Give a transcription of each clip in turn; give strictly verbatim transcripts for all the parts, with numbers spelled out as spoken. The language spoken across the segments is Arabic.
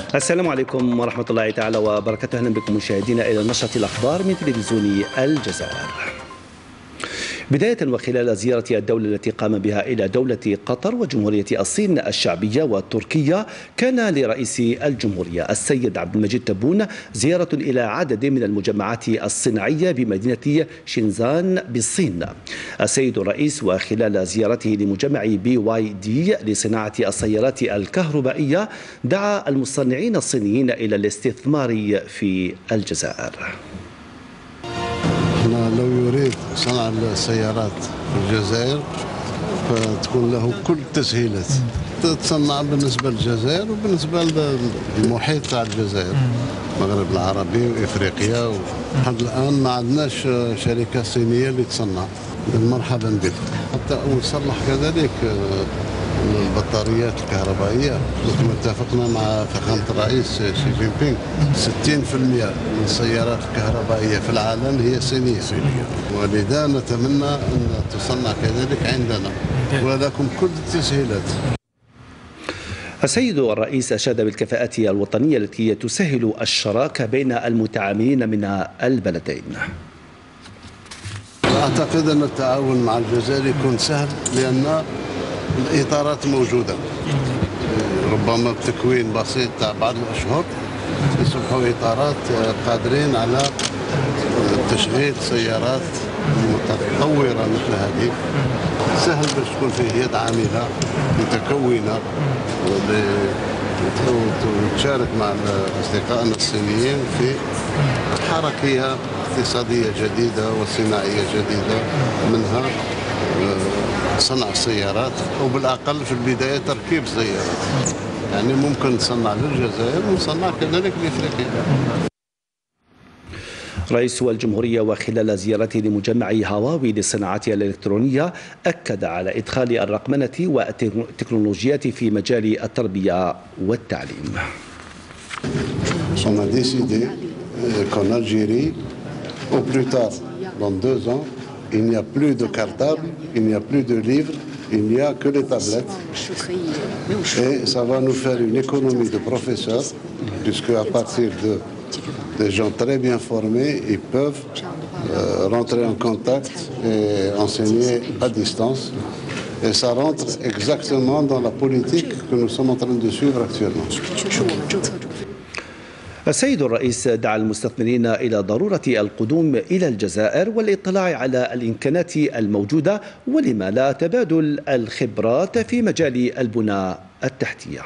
السلام عليكم ورحمة الله تعالى وبركاته. أهلا بكم مشاهدينا إلى نشرة الأخبار من تلفزيون الجزائر. بداية وخلال زيارة الدولة التي قام بها إلى دولة قطر وجمهورية الصين الشعبية وتركيا، كان لرئيس الجمهورية السيد عبد المجيد تبون زيارة إلى عدد من المجمعات الصناعية بمدينة شينزان بالصين. السيد الرئيس وخلال زيارته لمجمع بي واي دي لصناعة السيارات الكهربائية دعا المصنعين الصينيين إلى الاستثمار في الجزائر. لو يريد صنع السيارات في الجزائر فتكون له كل التسهيلات، تتصنع بالنسبة للجزائر وبالنسبة للمحيط تاع الجزائر، المغرب العربي وإفريقيا. لحد الآن ما عندناش شركة صينية اللي تصنع. مرحبا بك. حتى ونصلح كذلك البطاريات الكهربائية، كما اتفقنا مع فخامة الرئيس شي جين بينغ، ستين بالمئة من السيارات الكهربائية في العالم هي صينية، ولذا نتمنى أن تصنع كذلك عندنا ولكم كل التسهيلات. السيد الرئيس أشاد بالكفاءة الوطنية التي تسهل الشراكة بين المتعاملين من البلدين. أعتقد أن التعاون مع الجزائر يكون سهل لأن الإطارات موجودة، ربما بتكوين بسيط تاع بعض الأشهر يصبحوا إطارات قادرين على تشغيل سيارات متطورة مثل هذه. سهل باش تكون فيه يد عاملة متكونة وتشارك مع أصدقائنا الصينيين في حركية اقتصادية جديدة وصناعية جديدة، منها صنع السيارات أو بالأقل في البداية تركيب سيارات. يعني ممكن نصنع للجزائر ونصنع كذلك لإفريقيا. رئيس الجمهورية وخلال زيارته لمجمع هواوي للصناعات الإلكترونية أكد على إدخال الرقمنة والتكنولوجيات في مجال التربية والتعليم. On a décidé qu'en Algérie, au plus tard, dans deux ans, il n'y a plus de cartable, il n'y a plus de livres, il n'y a que les tablettes. Et ça va nous faire une économie de professeurs, puisque à partir de des gens très bien formés, ils peuvent euh, rentrer en contact et enseigner à distance. Et ça rentre exactement dans la politique que nous sommes en train de suivre actuellement. السيد الرئيس دعا المستثمرين إلى ضرورة القدوم إلى الجزائر والاطلاع على الإمكانات الموجودة، ولما لا تبادل الخبرات في مجال البنى التحتية.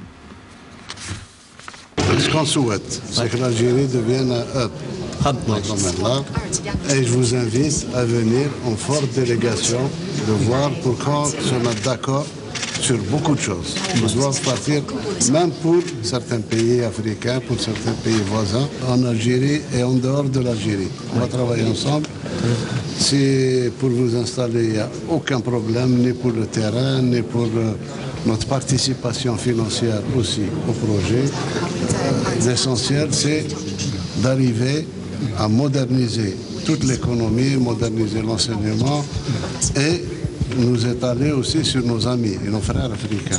Ce qu'on souhaite, c'est que l'Algérie devienne un hub dans ce domaine-là. Et je vous invite à venir en forte délégation, de voir pour quand se mettre d'accord sur beaucoup de choses. Nous devons partir, même pour certains pays africains, pour certains pays voisins, en Algérie et en dehors de l'Algérie. On va travailler ensemble. Si pour vous installer, il n'y a aucun problème, ni pour le terrain, ni pour notre participation financière aussi au projet. L'essentiel, c'est d'arriver à moderniser toute l'économie, moderniser l'enseignement et nous étaler aussi sur nos amis et nos frères africains.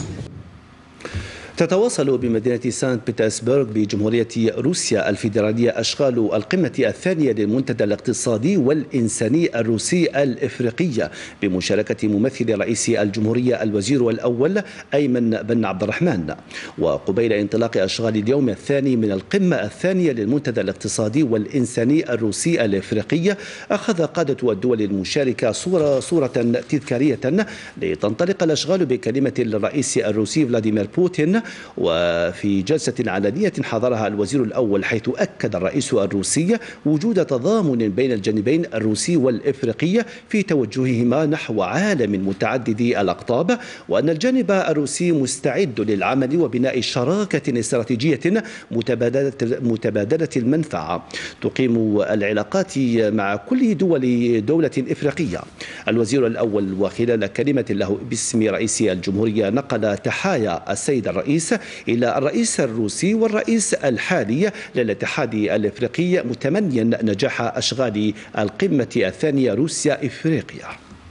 تتواصل بمدينة سانت بطرسبرغ بجمهورية روسيا الفيدرالية أشغال القمة الثانية للمنتدى الاقتصادي والإنساني الروسي الإفريقي بمشاركة ممثل رئيس الجمهورية الوزير الأول أيمن بن عبد الرحمن. وقبيل انطلاق أشغال اليوم الثاني من القمة الثانية للمنتدى الاقتصادي والإنساني الروسي الإفريقي، أخذ قادة الدول المشاركة صورة, صورة تذكارية لتنطلق الأشغال بكلمة للرئيس الروسي فلاديمير بوتين، وفي جلسة علنية حضرها الوزير الأول، حيث أكد الرئيس الروسي وجود تضامن بين الجانبين الروسي والإفريقي في توجههما نحو عالم متعدد الأقطاب، وأن الجانب الروسي مستعد للعمل وبناء شراكة استراتيجية متبادلة, متبادلة المنفعة تقيم العلاقات مع كل دول دولة إفريقية. الوزير الأول وخلال كلمة له باسم رئيس الجمهورية نقل تحايا السيد الرئيس إلى الرئيس الروسي والرئيس الحالي للاتحاد الإفريقي، متمنيا نجاح أشغال القمة الثانية روسيا إفريقيا.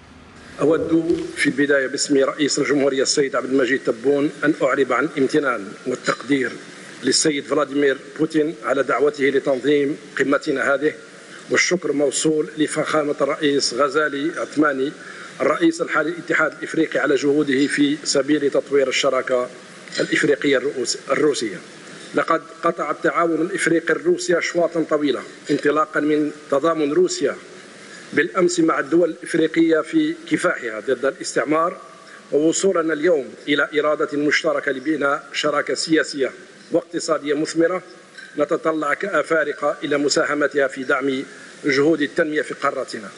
أود في البداية باسم رئيس الجمهورية السيد عبد المجيد تبون أن أعرب عن الامتنان والتقدير للسيد فلاديمير بوتين على دعوته لتنظيم قمتنا هذه، والشكر موصول لفخامة الرئيس غزالي عثماني الرئيس الحالي للاتحاد الإفريقي على جهوده في سبيل تطوير الشراكة الإفريقية الروسية. لقد قطع التعاون الإفريقي الروسي أشواطا طويلة، انطلاقا من تضامن روسيا بالأمس مع الدول الإفريقية في كفاحها ضد الاستعمار، ووصولنا اليوم إلى إرادة مشتركة لبناء شراكة سياسية واقتصادية مثمرة نتطلع كأفارقة إلى مساهمتها في دعم جهود التنمية في قارتنا.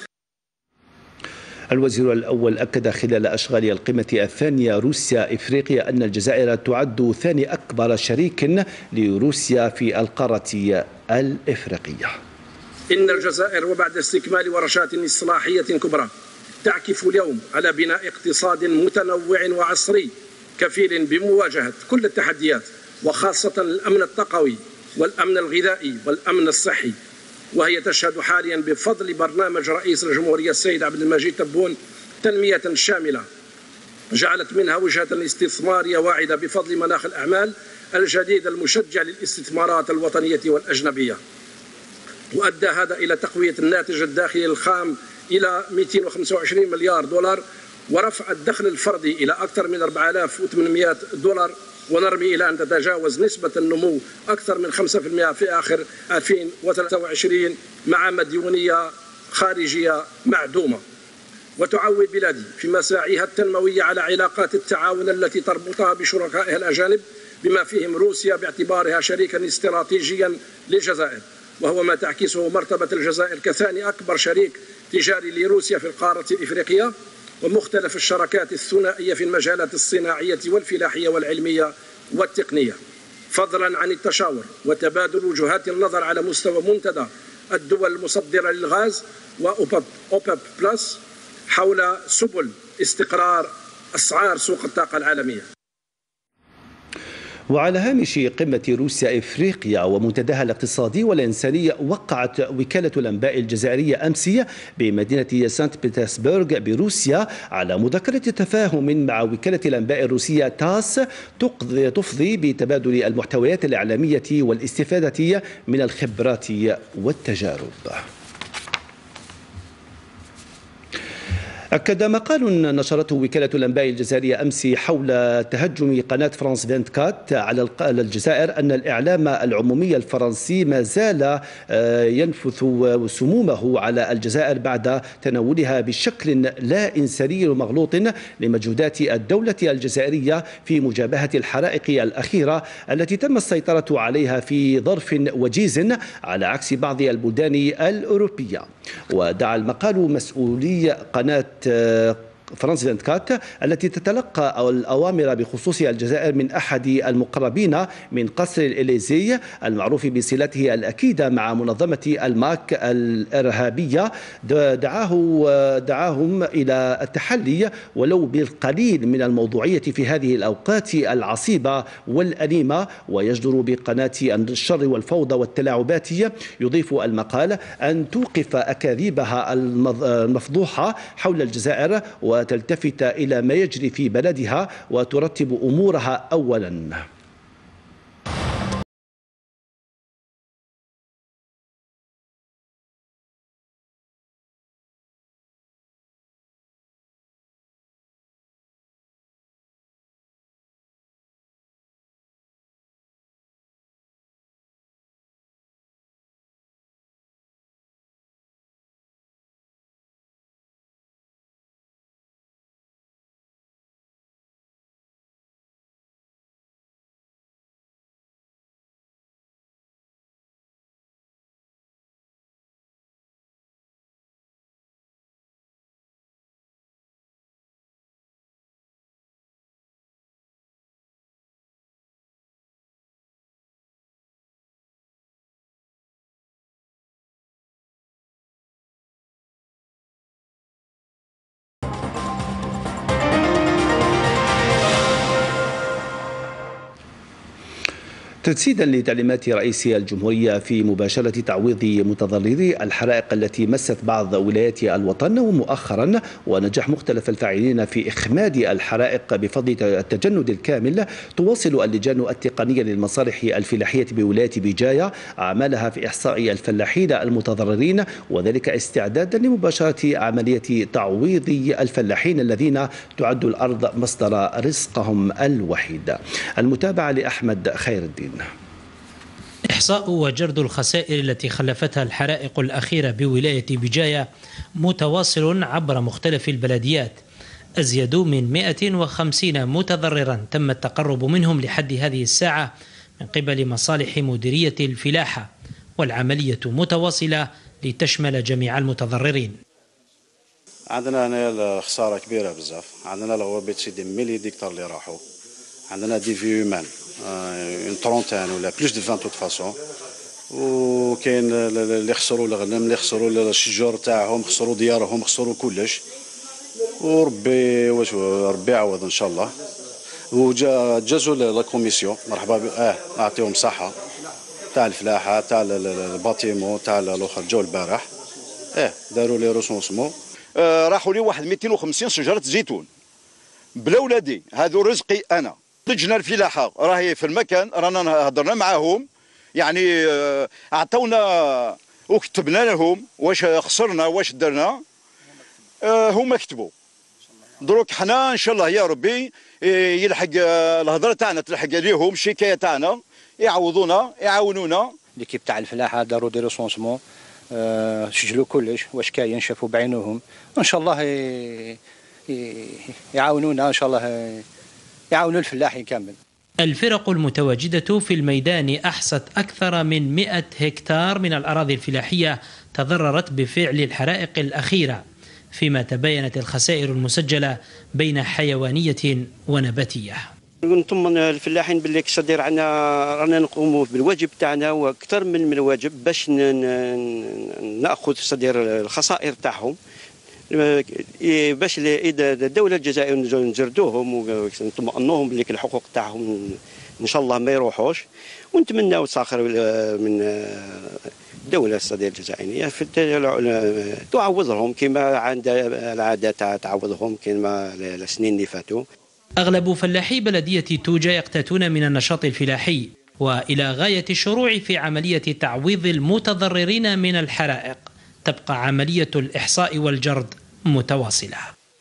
الوزير الأول أكد خلال أشغال القمة الثانية روسيا إفريقيا أن الجزائر تعد ثاني أكبر شريك لروسيا في القارة الإفريقية. إن الجزائر وبعد استكمال ورشات إصلاحية كبرى تعكف اليوم على بناء اقتصاد متنوع وعصري كفيل بمواجهة كل التحديات، وخاصة الأمن الطاقوي والأمن الغذائي والأمن الصحي، وهي تشهد حاليا بفضل برنامج رئيس الجمهورية السيد عبد المجيد تبون تنمية شاملة جعلت منها وجهة استثمارية واعدة بفضل مناخ الأعمال الجديد المشجع للاستثمارات الوطنية والأجنبية، وأدى هذا إلى تقوية الناتج الداخلي الخام إلى مئتين وخمسة وعشرين مليار دولار، ورفع الدخل الفردي إلى أكثر من أربعة آلاف وثمانمئة دولار، ونرمي إلى أن تتجاوز نسبة النمو أكثر من خمسة بالمئة في آخر ألفين وثلاثة وعشرين مع مديونية خارجية معدومة. وتعول بلادي في مساعيها التنموية على علاقات التعاون التي تربطها بشركائها الأجانب بما فيهم روسيا باعتبارها شريكا استراتيجيا للجزائر، وهو ما تعكسه مرتبة الجزائر كثاني أكبر شريك تجاري لروسيا في القارة الإفريقية، ومختلف الشراكات الثنائية في المجالات الصناعية والفلاحية والعلمية والتقنية، فضلا عن التشاور وتبادل وجهات النظر على مستوى منتدى الدول المصدرة للغاز وأوبب بلس حول سبل استقرار أسعار سوق الطاقة العالمية. وعلى هامش قمة روسيا إفريقيا ومنتداها الاقتصادي والإنساني، وقعت وكالة الأنباء الجزائرية أمس بمدينة سانت بطرسبرغ بروسيا على مذكرة تفاهم مع وكالة الأنباء الروسية تاس تفضي بتبادل المحتويات الإعلامية والاستفادة من الخبرات والتجارب. أكد مقال نشرته وكالة الأنباء الجزائرية أمس حول تهجم قناة فرانس أربعة وعشرين على الجزائر أن الإعلام العمومي الفرنسي ما زال ينفث سمومه على الجزائر بعد تناولها بشكل لا إنساني ومغلوط لمجهودات الدولة الجزائرية في مجابهة الحرائق الأخيرة التي تم السيطرة عليها في ظرف وجيز على عكس بعض البلدان الأوروبية. ودعا المقال مسؤولي قناة فرانس أربعة وعشرين التي تتلقى الأوامر بخصوص الجزائر من أحد المقربين من قصر الإليزي المعروف بصلته الأكيدة مع منظمة الماك الإرهابية، دعاه دعاهم إلى التحلي ولو بالقليل من الموضوعية في هذه الأوقات العصيبة والأليمة، ويجدر بقناة الشر والفوضى والتلاعبات. يضيف المقال أن توقف أكاذيبها المفضوحة حول الجزائر وتلتفت إلى ما يجري في بلدها وترتب أمورها أولا. تجسيدا لتعليمات رئيس الجمهورية في مباشرة تعويض متضرري الحرائق التي مست بعض ولايات الوطن ومؤخرا ونجاح مختلف الفاعلين في إخماد الحرائق بفضل التجند الكامل، تواصل اللجان التقنية للمصالح الفلاحية بولاية بجاية أعمالها في إحصاء الفلاحين المتضررين، وذلك استعدادا لمباشرة عملية تعويض الفلاحين الذين تعد الأرض مصدر رزقهم الوحيد. المتابعة لأحمد خير الدين. إحصاء وجرد الخسائر التي خلفتها الحرائق الأخيرة بولاية بجاية متواصل عبر مختلف البلديات. أزيد من مئة وخمسين متضررا تم التقرب منهم لحد هذه الساعة من قبل مصالح مديرية الفلاحة، والعملية متواصلة لتشمل جميع المتضررين. عندنا هنا خسارة كبيرة بزاف، عندنا لو بيت سيدي ملي ديكتار اللي راحوا، عندنا دي في هيومان اون ترونتان ولا بلوس دو فان توت فاسون، وكاين اللي خسروا الغنم، اللي خسروا الشجر تاعهم، خسروا ديارهم، خسروا كلش، وربي واش ربي يعوض ان شاء الله. وجا جازوا لا كوميسيون مرحبا اه نعطيهم صحه تاع الفلاحه تاع الباتيمون تاع الاخر جاو البارح اه داروا لي روسونسمون، آه راحوا لي واحد مئتين وخمسين شجره زيتون بلا ولادي، هذو رزقي انا. لجنه الفلاحه راهي في المكان، رانا هضرنا معاهم يعني آه اعطونا وكتبنا لهم واش خسرنا واش درنا، آه هما كتبوا. دروك حنا ان شاء الله يا ربي يلحق الهضره تاعنا تلحق ليهم، الشكايه تاعنا يعوضونا يعاونونا. ليكيب تاع الفلاحه داروا دي ريسونسمون، أه سجلوا كلش واش كاين، شافوا بعينهم، ان شاء الله يعاونونا، ان شاء الله يعاونوا الفلاحين كامل. الفرق المتواجدة في الميدان أحصت أكثر من مئة هكتار من الأراضي الفلاحية تضررت بفعل الحرائق الأخيرة، فيما تباينت الخسائر المسجلة بين حيوانية ونباتية. نطمن الفلاحين باللي كصدير عنا رانا نقوموا بالواجب تاعنا واكثر من الواجب باش ناخذ صدير الخسائر تاعهم، باش اذا الدوله الجزائريه نجردوهم ونطمئنوهم باللي الحقوق تاعهم ان شاء الله ما يروحوش، ونتمناو ساخر من الدولة الصدير الجزائرية في تعوضهم كما عند العادة تعوضهم كما السنين اللي فاتوا. أغلب فلاحي بلدية توجة يقتاتون من النشاط الفلاحي، وإلى غاية الشروع في عملية تعويض المتضررين من الحرائق تبقى عملية الإحصاء والجرد متواصلة.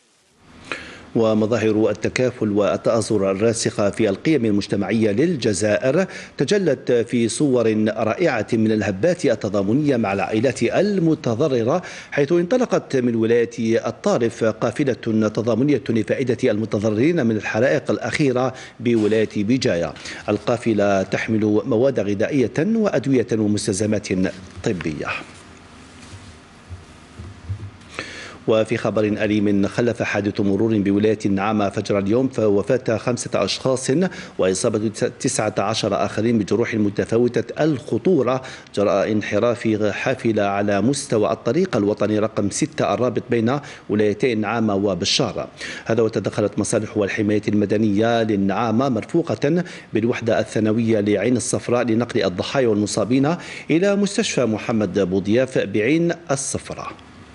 ومظاهر التكافل والتآزر الراسخة في القيم المجتمعية للجزائر تجلت في صور رائعة من الهبات التضامنية مع العائلات المتضررة، حيث انطلقت من ولاية الطارف قافلة تضامنية لفائدة المتضررين من الحرائق الأخيرة بولاية بجاية. القافلة تحمل مواد غذائية وأدوية ومستلزمات طبية. وفي خبر أليم، خلف حادث مرور بولاية النعامة فجر اليوم وفاة خمسة أشخاص وإصابة تسعة عشر آخرين بجروح متفاوتة الخطورة جراء انحراف حافلة على مستوى الطريق الوطني رقم ستة الرابط بين ولايتي النعامة وبشارة. هذا وتدخلت مصالح والحماية المدنية للنعامة مرفوقة بالوحدة الثانوية لعين الصفراء لنقل الضحايا والمصابين إلى مستشفى محمد بوضياف بعين الصفراء.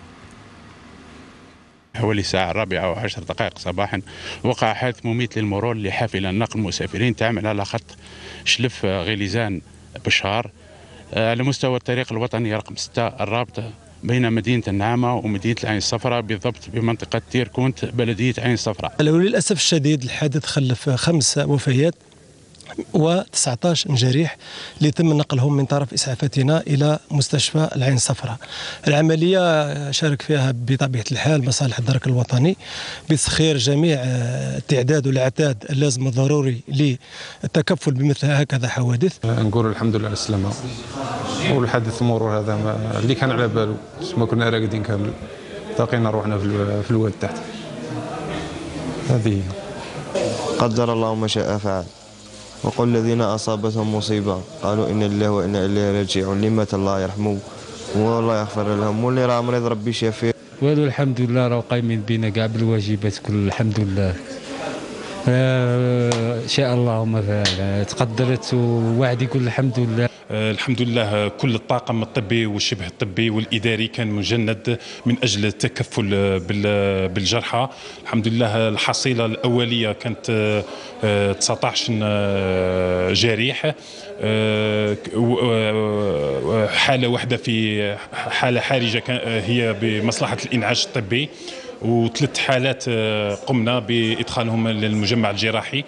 حوالي الساعة الرابعة وعشر دقائق صباحا وقع حادث مميت للمرور لحافلة نقل مسافرين تعمل على خط شلف غليزان بشار على مستوى الطريق الوطني رقم ستة الرابط بين مدينة النعامة ومدينة العين الصفراء، بالضبط بمنطقة تيركونت بلدية عين الصفراء. للأسف الشديد الحادث خلف خمس وفيات وتسعة عشر جريح اللي تم نقلهم من طرف إسعافاتنا إلى مستشفى العين الصفراء. العملية شارك فيها بطبيعة الحال مصالح الدرك الوطني بتسخير جميع التعداد والعتاد اللازم الضروري للتكفل بمثل هكذا حوادث. نقول الحمد لله على السلامة، والحادث المرور هذا ما اللي كان على باله ما كنا راقدين كامل، لقينا روحنا في الواد تحت. هذه قدر الله ما شاء فعل. وقل الذين أصابتهم مصيبة قالوا إن الله وإنا إليه راجعون، اللي مات الله يرحمه والله يغفر لهم، واللي راه مريض ربي يشافيه. والو الحمد لله راه قايمين بينا كاع بالواجبات كل الحمد لله. ان شاء الله ما تقدرت وواحد يقول الحمد لله. الحمد لله كل الطاقم الطبي والشبه الطبي والإداري كان مجند من أجل التكفل بالجرحى. الحمد لله الحصيلة الأولية كانت تسعة عشر جريح، حالة واحدة في حالة حرجة هي بمصلحة الإنعاش الطبي، وثلاث حالات قمنا بإدخالهم للمجمع الجراحي.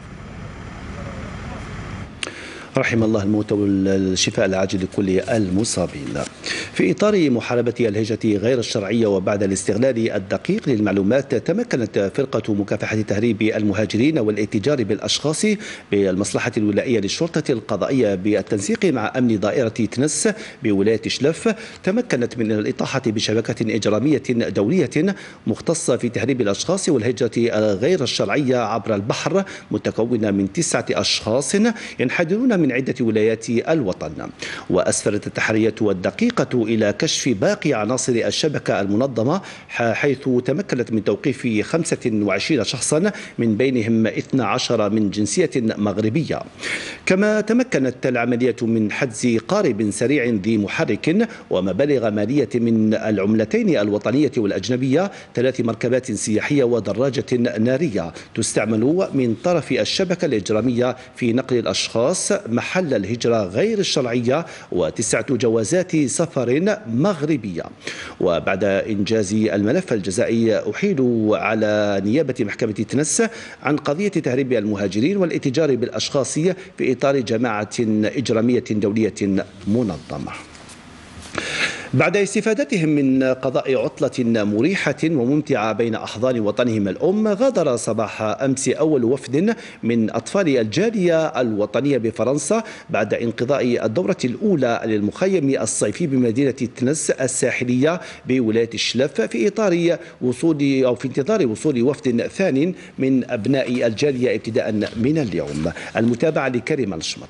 رحم الله الموتى والشفاء العاجل لكل المصابين. في إطار محاربة الهجرة غير الشرعية وبعد الاستغلال الدقيق للمعلومات، تمكنت فرقة مكافحة تهريب المهاجرين والاتجار بالأشخاص بالمصلحة الولائية للشرطة القضائية بالتنسيق مع أمن دائرة تنس بولاية شلف، تمكنت من الإطاحة بشبكة إجرامية دولية مختصة في تهريب الأشخاص والهجرة غير الشرعية عبر البحر، متكونة من تسعة أشخاص ينحدرون من عدة ولايات الوطن. وأسفرت التحريات الدقيقة إلى كشف باقي عناصر الشبكة المنظمة، حيث تمكنت من توقيف خمسة وعشرين شخصا من بينهم اثني عشر من جنسية مغربية. كما تمكنت العملية من حجز قارب سريع ذي محرك ومبالغ مالية من العملتين الوطنية والأجنبية، ثلاث مركبات سياحية ودراجة نارية تستعمل من طرف الشبكة الإجرامية في نقل الأشخاص محل الهجرة غير الشرعية، وتسعة جوازات سفر مغربية. وبعد إنجاز الملف الجزائي، أحيل على نيابة محكمة تنس عن قضية تهريب المهاجرين والاتجار بالأشخاص في إطار جماعة إجرامية دولية منظمة. بعد استفادتهم من قضاء عطلة مريحة وممتعة بين أحضان وطنهم الأم، غادر صباح أمس أول وفد من أطفال الجالية الوطنية بفرنسا بعد انقضاء الدورة الأولى للمخيم الصيفي بمدينة تنس الساحلية بولاية شلف، في إطار وصول أو في انتظار وصول وفد ثان من أبناء الجالية ابتداء من اليوم. المتابعة لكريم الشمط.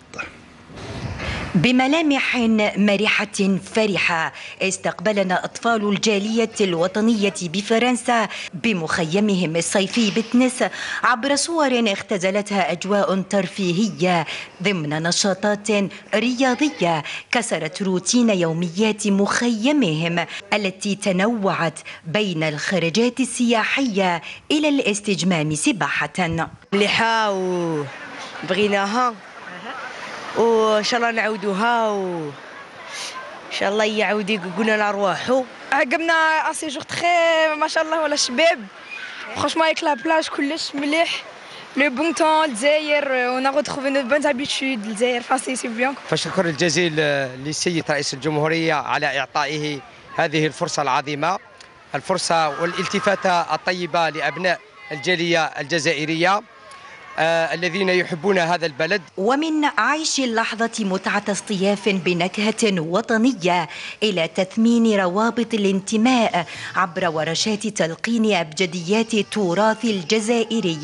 بملامح مرحة فرحة استقبلنا أطفال الجالية الوطنية بفرنسا بمخيمهم الصيفي بتنس عبر صور اختزلتها أجواء ترفيهية ضمن نشاطات رياضية كسرت روتين يوميات مخيمهم التي تنوعت بين الخرجات السياحية إلى الاستجمام سباحة. مليحة وبغيناها وان شاء الله نعاودوها وان شاء الله يعاود يقولنا نروحوا. عقبنا اسيجور تخي ما شاء الله ولا شباب فرانشمون avec la plage كلش مليح لو بون طون الجزائر اون ا ريتروفي نوت بون هابيتود الجزائر فاسي سي بيان. فالشكر الجزيل للسيد رئيس الجمهورية على إعطائه هذه الفرصة العظيمة، الفرصة والالتفاتة الطيبة لأبناء الجالية الجزائرية آه الذين يحبون هذا البلد. ومن عيش اللحظة متعة اصطياف بنكهة وطنية إلى تثمين روابط الانتماء عبر ورشات تلقين أبجديات التراث الجزائري.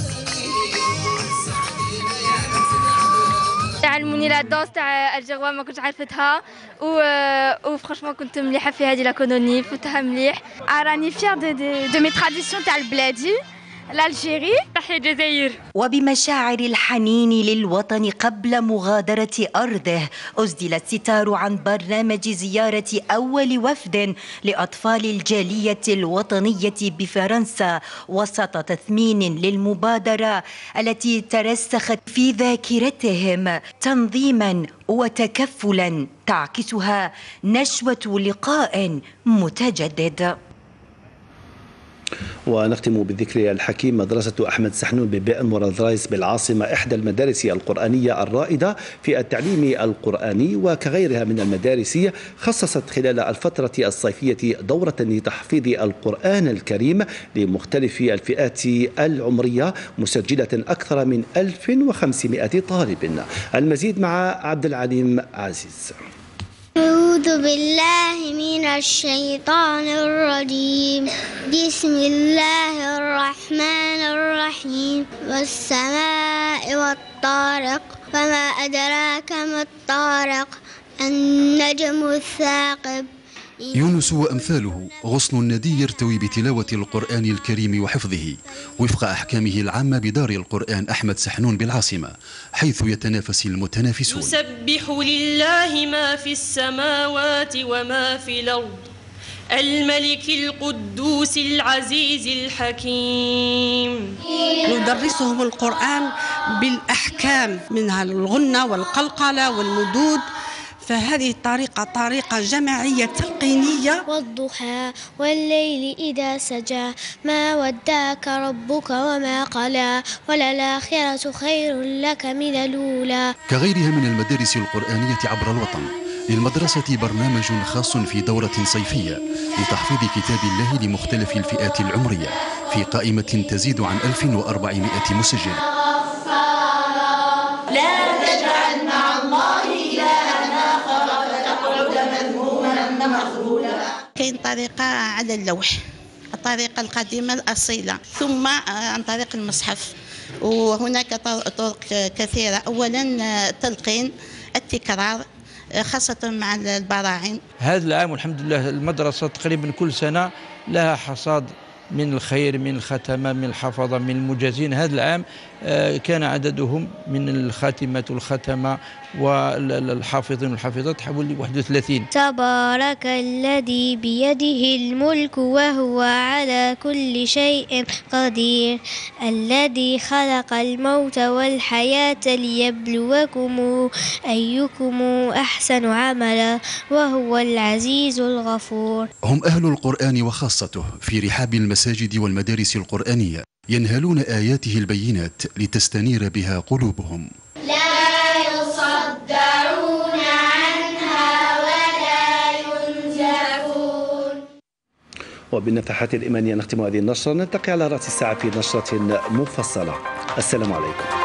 علموني لا دانس تاع الجغوا ما كنتش عرفتها و وفرانشمون كنت مليحة في هذه لاكونوني فتها مليح. راني فيير دو دو مي تراديسيون تاع البلادي الجزائري. تحية الجزائر. وبمشاعر الحنين للوطن قبل مغادرة أرضه أسدل الستار عن برنامج زيارة أول وفد لأطفال الجالية الوطنية بفرنسا وسط تثمين للمبادرة التي ترسخت في ذاكرتهم تنظيما وتكفلا تعكسها نشوة لقاء متجدد. ونختم بالذكر الحكيم. مدرسة أحمد سحنون ببئن ورادرايس بالعاصمة إحدى المدارس القرآنية الرائدة في التعليم القرآني، وكغيرها من المدارس خصصت خلال الفترة الصيفية دورة لتحفيظ القرآن الكريم لمختلف الفئات العمرية، مسجلة أكثر من ألف وخمسمائة طالب. المزيد مع عبد العليم عزيز. أعوذ بالله من الشيطان الرجيم. بسم الله الرحمن الرحيم. والسماء والطارق وما أدراك ما الطارق النجم الثاقب يونس وأمثاله غصن ندي يرتوي بتلاوة القرآن الكريم وحفظه وفق أحكامه العامة بدار القرآن أحمد سحنون بالعاصمة، حيث يتنافس المتنافسون. يسبح لله ما في السماوات وما في الأرض الملك القدوس العزيز الحكيم. ندرسهم القرآن بالأحكام منها الغنة والقلقلة والمدود، فهذه الطريقة طريقة جماعية تلقينية. والضحى والليل إذا سجى ما ودعك ربك وما قلى وللآخرة خير لك من الأولى. كغيرها من المدارس القرآنية عبر الوطن، للمدرسة برنامج خاص في دورة صيفية لتحفيظ كتاب الله لمختلف الفئات العمرية في قائمة تزيد عن ألف وأربعمائة مسجل. لا تجعل مع الله إلها آخر فتقعد مذموما مخذولا. كاين طريقة على اللوح، الطريقة القديمة الأصيلة، ثم عن طريق المصحف، وهناك طرق كثيرة. أولا التلقين، التكرار، خاصة مع البراعم. هذا العام والحمد لله المدرسة تقريبا كل سنة لها حصاد من الخير، من الختمة، من الحفظة، من المجازين. هذا العام كان عددهم من الخاتمة والختمة والحافظين والحافظات حوالي واحد وثلاثين. تبارك الذي بيده الملك وهو على كل شيء قدير، الذي خلق الموت والحياة ليبلوكم أيكم أحسن عملا وهو العزيز الغفور. هم أهل القرآن وخاصته في رحاب المساجد والمدارس القرآنية، ينهلون آياته البينات لتستنير بها قلوبهم. لا يصدعون عنها ولا ينزفون. وبالنفحات الإيمانية نختم هذه النشرة، نلتقي على رأس الساعة في نشرة مفصلة. السلام عليكم.